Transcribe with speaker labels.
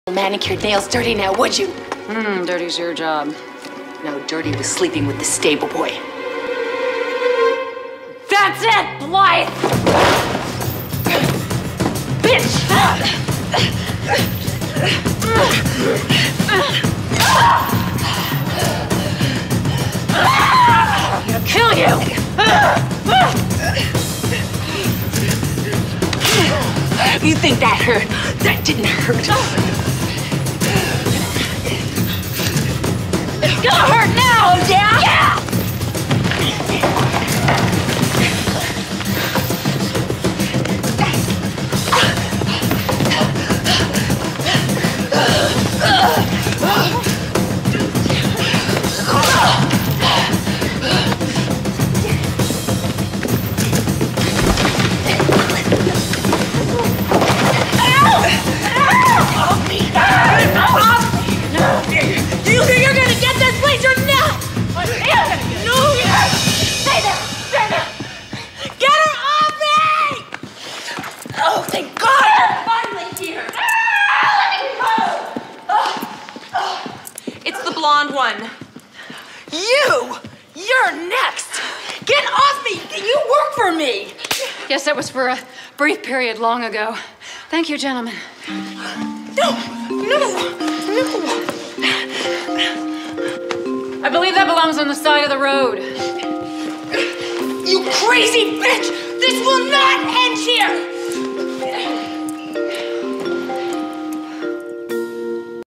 Speaker 1: Manicured nails dirty now, would you?
Speaker 2: Dirty's your job.
Speaker 1: No, Dirty was sleeping with the stable boy.
Speaker 2: That's it, Blythe! Bitch! I'm gonna kill you!
Speaker 1: You think that hurt? That didn't hurt.
Speaker 2: It's gonna hurt now, yeah? Yeah! You're gonna get this place or not! No! Stay there! Stay there! Get her off me!
Speaker 1: Oh, thank God!
Speaker 2: You're finally here! It's the blonde one.
Speaker 1: You're next! Get off me! You work for me!
Speaker 2: Yes, that was for a brief period long ago. Thank you, gentlemen.
Speaker 1: No!
Speaker 2: I believe that belongs on the side of the road.
Speaker 1: You crazy bitch! This will not end here!